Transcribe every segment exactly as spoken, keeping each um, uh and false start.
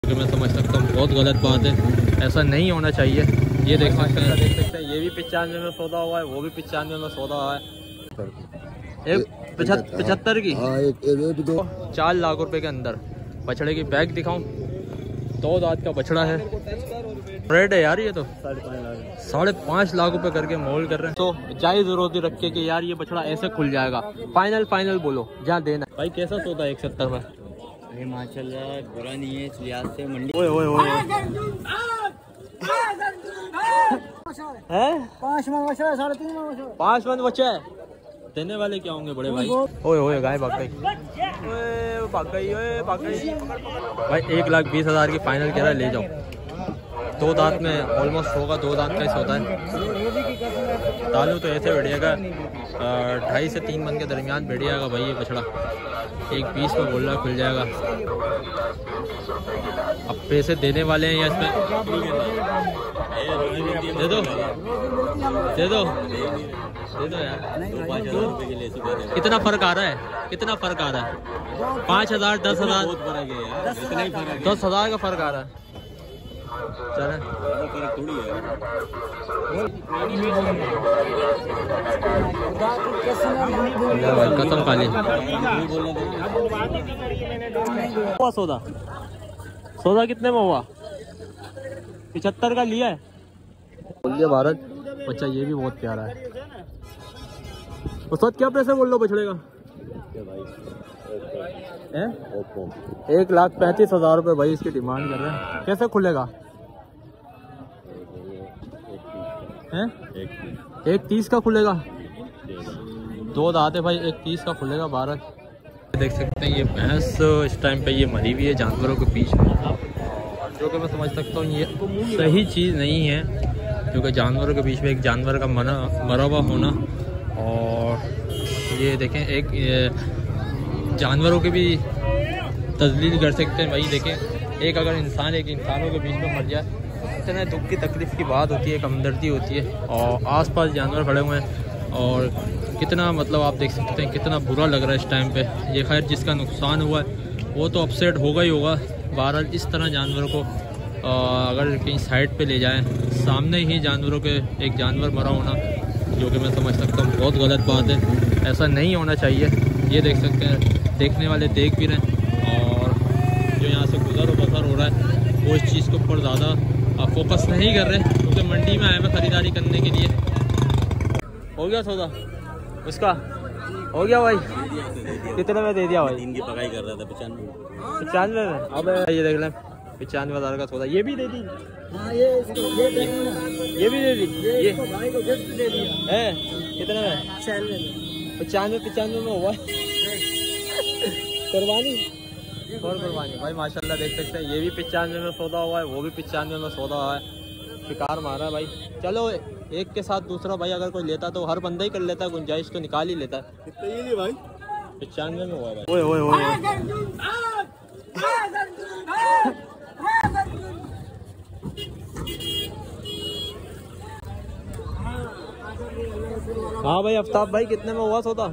कि मैं समझ सकता हूँ बहुत गलत बात है, ऐसा नहीं होना चाहिए। ये देख सकते हैं देख सकते हैं ये भी पचानवे में सौदा हुआ है, वो भी पचानवे में सौदा हुआ है। एक पचहत्तर की एक, एक, दो चार लाख रुपए के अंदर बछड़े की बैग दिखाऊं। दो दांत का बछड़ा है, रेट है यार ये तो साढ़े पाँच लाख रुपए करके मोल कर रहे हैं। तो जायज रोजी रख के कि यार ये बछड़ा ऐसे खुल जाएगा। फाइनल फाइनल बोलो जहाँ देना भाई। कैसा सौदा है एक सत्तर में? अरे माशाल्लाह बुरा नहीं है इस लिहाज से मंडी। ओए ओए ओए पाँच मन बचा है, साढ़े तीन मन पाँच मन बचा है, देने वाले क्या होंगे बड़े भाई? ओए ओए गाय भाग गई, ओए भाग गई, ओए भाग गई भाई। एक लाख बीस हजार की फाइनल कह रहा है, ले जाओ। दो दांत में ऑलमोस्ट होगा, दो दांत का ही होता है। तालू तो ऐसे बैठिएगा ढाई से तीन मन के दरमियान बैठिएगा भाई। ये बछड़ा एक बीस में बोल रहा खुल जाएगा। अब पैसे देने वाले हैं या इसमें दे दो दे दो दे दो यार। कितना फर्क आ रहा है, कितना फर्क आ रहा है? पाँच हजार दस हजार दस हजार का फर्क आ रहा है। चले कसम खा ली। सौदा सौदा कितने में हुआ? पिछहत्तर का लिया है। बोल दिया भारत। बच्चा ये भी बहुत प्यारा है। उस्ताद क्या पैसे बोल लो बछड़े का? है? एक लाख पैंतीस हजार रुपये भाई इसकी डिमांड कर रहे हैं। कैसे खुलेगा? है? एक तीस का खुलेगा। दो दांत है भाई, एक तीस का खुलेगा भारत। देख सकते हैं ये भैंस इस टाइम पे ये मरी हुई है जानवरों के बीच में, जो कि मैं समझ सकता हूँ ये सही चीज़ नहीं है, क्योंकि जानवरों के बीच में एक जानवर का मरा मरा हुआ होना। और ये देखें एक ये जानवरों के भी तजलील कर सकते हैं भाई। देखें एक अगर इंसान एक इंसानों के बीच में मर जाए, इतने दुख की तकलीफ़ की बात होती है, एक हमदर्दी होती है। और आसपास जानवर खड़े हुए हैं और कितना मतलब आप देख सकते हैं कितना बुरा लग रहा है इस टाइम पे। ये खैर जिसका नुकसान हुआ है वो तो अपसेट होगा ही होगा। बहरहाल इस तरह जानवरों को आ, अगर कहीं साइड पे ले जाएं, सामने ही जानवरों के एक जानवर मरा होना, जो कि मैं समझ सकता हूँ बहुत गलत बात है, ऐसा नहीं होना चाहिए। ये देख सकते हैं देखने वाले देख भी रहे हैं, और जो यहाँ से गुजर बसर हो रहा है वो इस चीज़ के ऊपर ज़्यादा फोकस नहीं कर रहे, क्योंकि मंडी में आए हैं ख़रीदारी करने के लिए। हो गया सौदा उसका? हो गया भाई। कितने में दे दिया भाई? इनकी पकाई कर रहा था पचानवे पचानवे में। अब ये देख लें पचानवे हज़ार का सौदा। ये भी दे दी, हाँ, ये इसको ये ये, ये भी दे दी। ये ये इसको भाई को गिफ्ट दे दिया है कितने में? पचानवे में। पचानवे पचानवे में हुआ कुर्बानी और कुर्बानी भाई माशाल्लाह। देख सकते हैं ये भी पचानवे में सौदा हुआ है, वो भी पचानवे में सौदा हुआ है। शिकार मारा है भाई। चलो एक के साथ दूसरा भाई अगर कोई लेता तो हर बंदा ही कर लेता, गुंजाइश तो निकाल ही लेता। कितने ये भाई? पचानवे में हुआ है भाई। ओए ओए ओए हाँ भाई आफ्ताब भाई कितने में हुआ सौदा?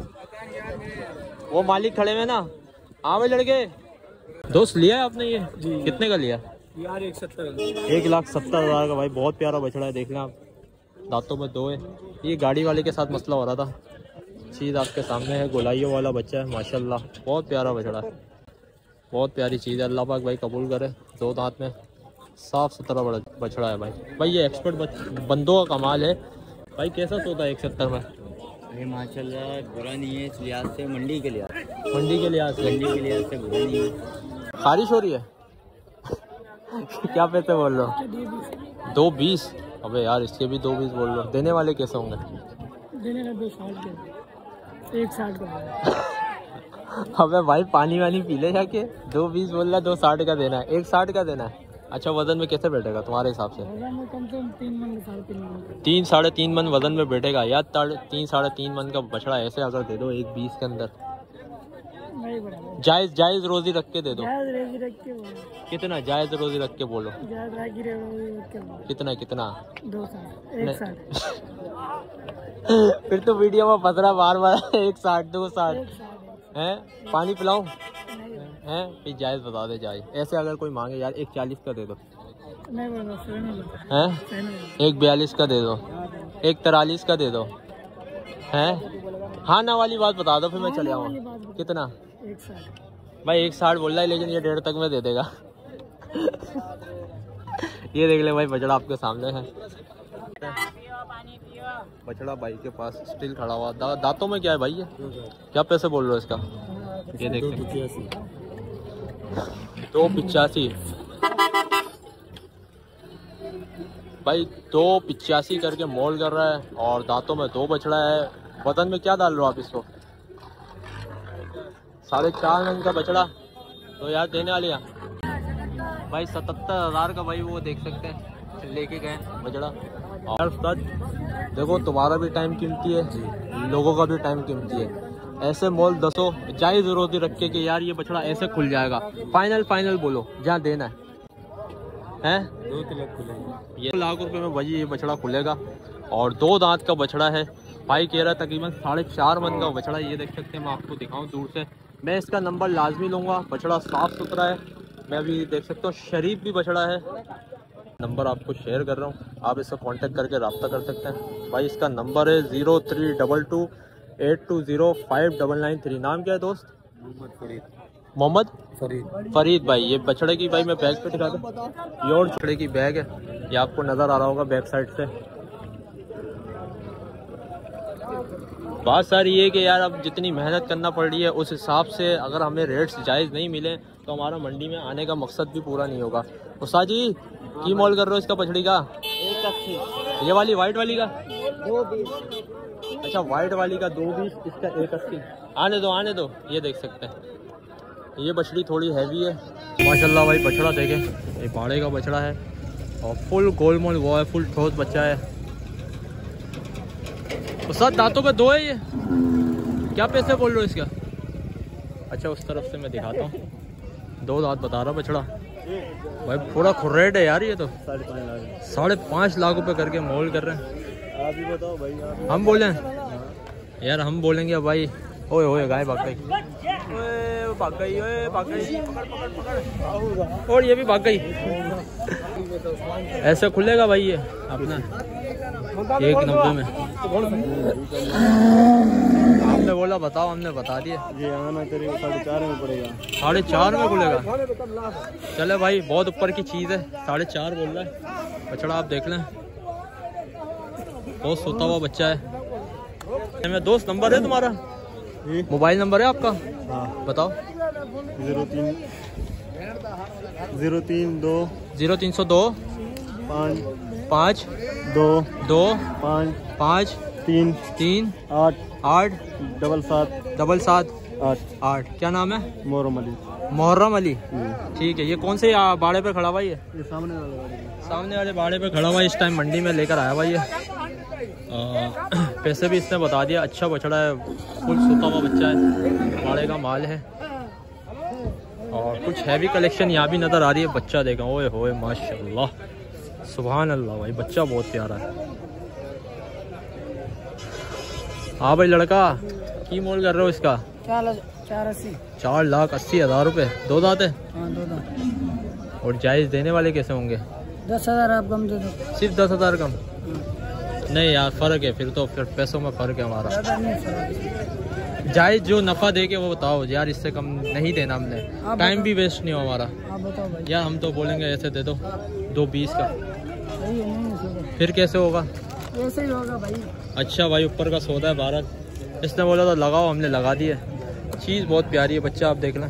वो मालिक खड़े में ना। हाँ भाई लड़के दोस्त लिया है आपने? ये कितने का लिया यार? एक सत्तर एक लाख सत्तर हजार का भाई। बहुत प्यारा बछड़ा है, देख लें आप, दांतों में दो है। ये गाड़ी वाले के साथ मसला हो रहा था, चीज़ आपके सामने है। गोलाइयों वाला बच्चा है माशाल्लाह, बहुत प्यारा बछड़ा है, बहुत प्यारी चीज़ है। अल्लाह पाक भाई कबूल करे। दो दांत में साफ़ सुथरा बड़ा बछड़ा है भाई। भाई ये एक्सपर्ट बंदों का कमाल है भाई। कैसा सौदा है एक सत्तर में? अरे माशाल्लाह बुरा नहीं है इस लिहाज से, मंडी के लिहाज मंडी के लिहाज से मंडी के लिहाज से बुरा नहीं है। बारिश हो रही है क्या पैसे बोल रहे हो? दो बीस? अबे यार इसके भी दो बीस बोल रहे हो। देने वाले कैसे होंगे? देने का दो साठ के एक साठ का। अबे भाई पानी वानी पी ले जाके। दो बीस बोल रहा, दो साठ का देना है, एक साठ का देना है। अच्छा वजन में कैसे बैठेगा तुम्हारे हिसाब से? कम से कम तीन मन साढ़े तीन मन तीन साढ़े तीन मन वजन में बैठेगा या तीन साढ़े तीन मन का बछड़ा ऐसे अगर दे दो एक बीस के अंदर? जायज जायज रोजी रख के दे दो। कितना जायज रोजी रख के बोलो? कितना कितना? दो साठ एक साठ फिर तो वीडियो में फंस रहा बार बार। एक साठ दो साठ है। पानी पिलाऊं? हैं फिर जायज़ बता दे जायज़। ऐसे अगर कोई मांगे यार एक चालीस का दे दो, नहीं बोलो, हैं एक बयालीस का दे दो, एक तिरालीस का दे दो, हैं हाँ ना वाली बात बता दो फिर मैं चले आऊँ। कितना? एक साठ भाई एक साठ बोल रहा है लेकिन ये डेढ़ तक में दे देगा। ये देख ले भाई बछड़ा आपके सामने है। बछड़ा भाई के पास स्टिल खड़ा हुआ। दा, दांतों में क्या है भाई ये? क्या पैसे बोल रहे हो इसका? ये देखते दो पिचासी भाई, दो पिचासी करके मोल कर रहा है और दांतों में दो बछड़ा है। वजन में क्या डाल रहे हो आप इसको? साढ़े चार मन का बछड़ा तो यार देने वाली भाई सतहत्तर हजार का भाई वो देख सकते हैं लेके गए बछड़ा। और देखो तुम्हारा भी टाइम कीमती है, लोगों का भी टाइम कीमती है। ऐसे मोल दसो जायज़ जरूरत रख के कि यार ये बछड़ा ऐसे खुल जाएगा। फाइनल फाइनल बोलो जहाँ देना है हैं? दो तिलक खुलेगा। ये लाख रुपए में भाई ये बछड़ा खुलेगा और दो दांत का बछड़ा है। भाई कह रहा है तकरीबन साढ़े चार मन का बछड़ा। ये देख सकते हैं, मैं आपको दिखाऊं दूर से। मैं इसका नंबर लाजमी लूँगा। बछड़ा साफ़ सुथरा है, मैं अभी देख सकता हूँ शरीफ भी बछड़ा है। नंबर आपको शेयर कर रहा हूँ, आप इससे कांटेक्ट करके रब्ता कर सकते हैं। भाई इसका नंबर है zero three double two eight two zero five double nine three. नाम क्या है दोस्त? मोहम्मद फरीद। मोहम्मद फरीद फरीद भाई। ये बछड़े की भाई मैं बैग पे दिखा दूँ, ये और बछड़े की बैग है, ये आपको नज़र आ रहा होगा बैक साइड से। बात सारी ये कि यार अब जितनी मेहनत करना पड़ रही है उस हिसाब से अगर हमें रेट्स जायज़ नहीं मिले तो हमारा मंडी में आने का मकसद भी पूरा नहीं होगा। उस्ताद जी की मोल कर रहे हो इसका बछड़ी का? एक अस्सी। ये वाली वाइट वाली का दो बीस। अच्छा वाइट वाली का दो बीस, इसका एक अस्सी। आने दो आने दो। ये देख सकते हैं ये बछड़ी थोड़ी हैवी है माशाल्लाह भाई। बछड़ा देखें, ये बाड़े का बछड़ा है और फुल गोल मोल वो है, फुल ठोस बच्चा है। उस्ताद दांतों पे दो है ये, क्या पैसे बोल रहे हो इसका? अच्छा उस तरफ से मैं दिखाता हूँ, दो दांत बता रहा बछड़ा भाई। पूरा खुर्रेट है यार ये तो। साढ़े पाँच लाख साढ़े पाँच लाख रुपए करके मोल कर रहे हैं। आप ही बताओ भाई। आप हम बोले यार, हम बोलेंगे भाई। ओए ओए गाय भाग गई, ओए भाग गई, ओए भाग गई, पकड़ पकड़ पकड़, और ये भी भाग गई। ऐसे खुलेगा भाई ये अपना एक नब्बे में। आपने बोला बताओ, हमने बता दिया। ये आना करेगा साढ़े चार में पड़ेगा। साढ़े चार में खुलेगा? चले भाई बहुत ऊपर की चीज़ है, साढ़े चार बोल रहा है बछड़ा। आप देख लें बहुत सोता हुआ बच्चा है। मेरा दोस्त नंबर है तुम्हारा? मोबाइल नंबर है आपका? हाँ बताओ। जीरो तीन जीरो तीन दो जीरो तीन सौ दो पाँच पाँच दो दो पाँच पाँच तीन तीन आठ आठ डबल सात डबल सात आठ आठ। क्या नाम है? मोहरम अली। मुहर्रम अली। ठीक है। ये कौन से आ, बाड़े पे खड़ा हुआ ये? ये सामने वाला सामने वाले बाड़े पे खड़ा हुआ। इस टाइम मंडी में लेकर आया हुआ ये। पैसे भी इसने बता दिया। अच्छा बछड़ा है, फुल सोता हुआ बच्चा है, बाड़े का माल है और कुछ हैवी कलेक्शन यहाँ भी नज़र आ रही है। बच्चा देखा, ओए होए माशाल्लाह सुभान अल्लाह भाई, बच्चा बहुत प्यारा है। हाँ भाई लड़का की मोल कर रहे हो इसका? चार चार अस्सी। चार लाख अस्सी हज़ार रुपये। दो दांत है? हाँ दो दांत। और जायज़ देने वाले कैसे होंगे? दस हज़ार आप कम दे दो। सिर्फ दस हज़ार कम? नहीं यार फ़र्क है फिर तो, फिर पैसों में फ़र्क है हमारा। जायज़ जो नफ़ा दे के वो बताओ यार, इससे कम नहीं देना हमने, टाइम भी वेस्ट नहीं हो हमारा। आप बताओ भाई। यार हम तो बोलेंगे ऐसे दे दो दो बीस का। सही है, नहीं सही फिर कैसे होगा? ऐसे ही होगा भाई। अच्छा भाई ऊपर का सौदा है भारत, इसने बोला तो लगाओ, हमने लगा दिए। चीज़ बहुत प्यारी है, बच्चा आप देख लें।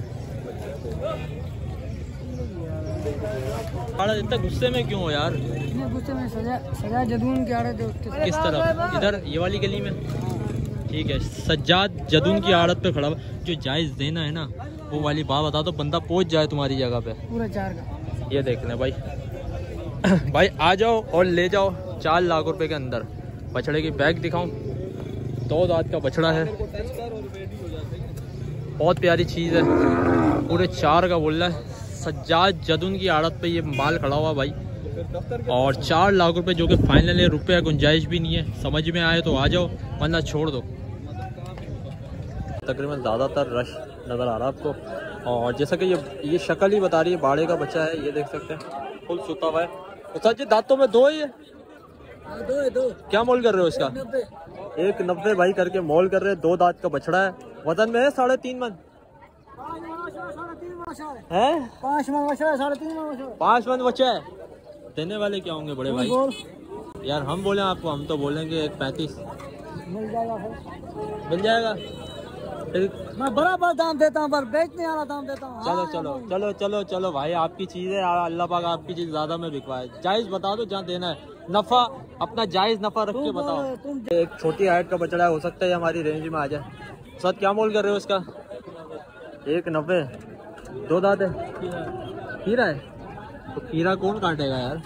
इतना गुस्से में क्यों हो यार? गुस्से में सजा सजा जदून की आड़त है उसके साथ। किस तरफ? इधर ये वाली गली में? ठीक है। सज्जाद जदून की आड़त पे खड़ा हुआ। जो जायज़ देना है ना वो वाली बात बता दो, बंदा पहुंच जाए तुम्हारी जगह पे। पूरा चार का। ये देख लें भाई। भाई आ जाओ और ले जाओ चार लाख रुपए के अंदर। बछड़े की बैग दिखाऊं? दो दांत का बछड़ा है, बहुत प्यारी चीज़ है, पूरे चार का बोल रहा है। सज्जाद जदून की आड़त पे ये माल खड़ा हुआ भाई और चार लाख रुपए जो कि फाइनल है। रुपये गुंजाइश भी नहीं है, समझ में आए तो आ जाओ वरना छोड़ दो। तकरीबन ज़्यादातर रश नज़र आ रहा है आपको। और जैसा कि ये ये शक्ल ही बता रही है बाड़े का बच्चा है, ये देख सकते हैं फुल सुता हुआ है। उस्ताद जी दांतों में दो ही है? दो है दो। क्या मोल कर रहे हो इसका? एक नब्बे भाई करके मोल कर रहे हैं। दो दांत का बछड़ा है, वजन में है साढ़े तीन मन है, पाँच मन बचा है, साढ़े तीन मन पाँच मन बच्चा है। देने वाले क्या होंगे बड़े भाई? यार हम बोले आपको, हम तो बोलेंगे एक पैंतीस मिल जाएगा। मिल जाएगा। मैं बराबर दाम देता हूँ पर बेचने वाला दाम देता हूँ। चलो चलो चलो चलो चलो भाई, आपकी चीज़ है, अल्लाह पाक आपकी चीज़ ज़्यादा में बिकवाए। जायज़ बता दो जहाँ देना है, नफ़ा अपना जायज़ नफ़ा रख के बताओ। एक छोटी हाइट का बछड़ा है, हो सकता है हमारी रेंज में आ जाए। सर क्या मोल कर रहे हो इसका? एक नब्बे। दो दांत है, खीरा है, तो खीरा कौन काटेगा यार?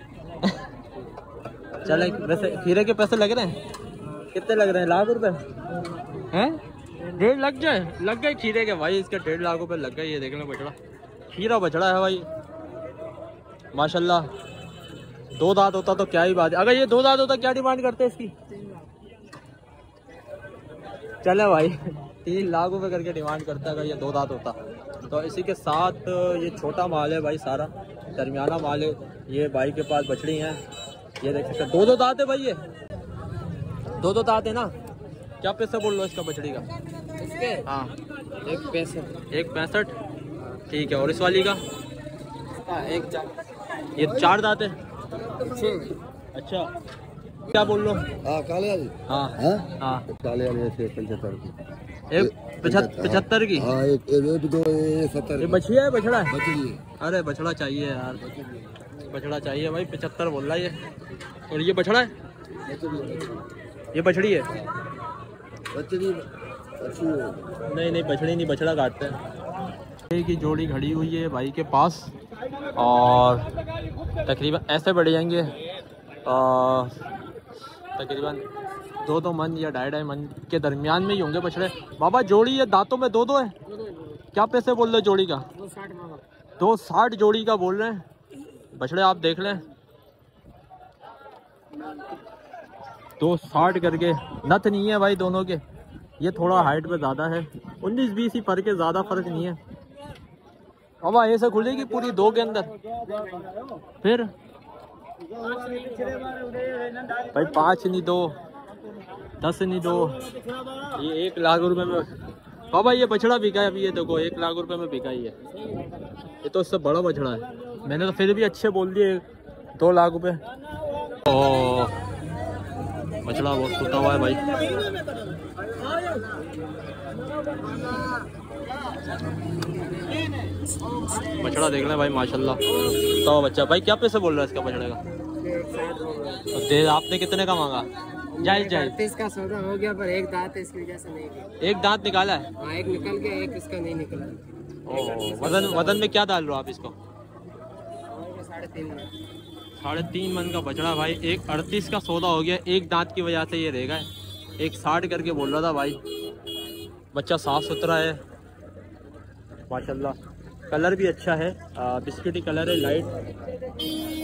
चले वैसे खीरे के पैसे लग रहे हैं, कितने लग रहे हैं? लाख रुपए हैं? डेढ़ लग जाए, लग गए खीरे के भाई, इसके डेढ़ लाख रुपए लग गए। ये देख लो बछड़ा, खीरा बछड़ा है भाई माशाल्लाह। दो दांत होता तो क्या ही बात है। अगर ये दो दांत होता क्या डिमांड करते हैं इसकी? चले भाई तीन लाख रुपए करके डिमांड करता है अगर ये दो दांत होता। तो इसी के साथ ये छोटा माल है भाई, सारा दरमियाना माल है। ये भाई के पास बछड़ी हैं, ये देख सकते दो दो दांत है भाई, ये दो दो दांत है ना। क्या पैसा बोल लो इसका बछड़ी का? इसके हाँ एक पैंसठ। एक पैंसठ, ठीक है। और इस वाली का? एक चार। ये चार दांत है। अच्छा क्या बोल लो? हाँ काले वाली। हाँ हाँ हाँ काले वाली ऐसे पचहत्तर की। एक पचहत्तर की। हाँ एक एक दो सत्तर। ये बछिया है बछड़ा है? बछड़ी है। अरे बछड़ा चाहिए यार, बछड़ा चाहिए भाई। पचहत्तर बोल रहा है ये। और ये बछड़ा है? ये बछड़ी है? बछड़ी अच्छी है। नहीं नहीं बछड़ी नहीं, बछड़ा काटते हैं। की जोड़ी खड़ी हुई है भाई के पास और तकरीबन ऐसे बढ़ जाएंगे तकरीबन दो दो मन या ढाई ढाई मन के दरमियान में ही होंगे बछड़े। बाबा जोड़ी ये दांतों में दो दो है, क्या पैसे बोल रहे जोड़ी का? दो साठ जोड़ी का बोल रहे हैं बछड़े, आप देख लें दो साठ करके। नथ नहीं है भाई दोनों के, ये थोड़ा हाइट पे ज़्यादा है, उन्नीस बीस ही फर्क है, ज़्यादा फर्क नहीं है। अब ऐसे खुलेगी पूरी दो के अंदर फिर भाई पाँच नहीं दो, दस नहीं दो, ये एक लाख रुपए में बाबा ये बछड़ा बिका है अभी। ये देखो एक लाख रुपए में बिका ही है, ये तो उससे बड़ा बछड़ा है। मैंने तो फिर भी अच्छे बोल दिए दो लाख रुपए। ओ बछड़ा बहुत टूटा हुआ है भाई। बछड़ा देख लें भाई माशाल्लाह, तो बच्चा भाई क्या पैसे बोल रहा है इसका बछड़े का? तो दे आपने कितने का मांगा? जायज जायज। इसका सौदा हो गया पर एक दांत है, इसकी वजह से नहीं गया। एक दांत निकाला है? हाँ एक निकल गया, एक इसका नहीं निकला। ओ वजन वजन में क्या डाल रहे हो आप इसको? साढ़े तीन साढ़े तीन मन का बछड़ा भाई। एक अड़तीस का सौदा हो गया, एक दांत की वजह से ये रहेगा। एक साठ करके बोल रहा था भाई। बच्चा साफ सुथरा है माशाल्लाह, कलर भी अच्छा है, बिस्किटी कलर है, लाइट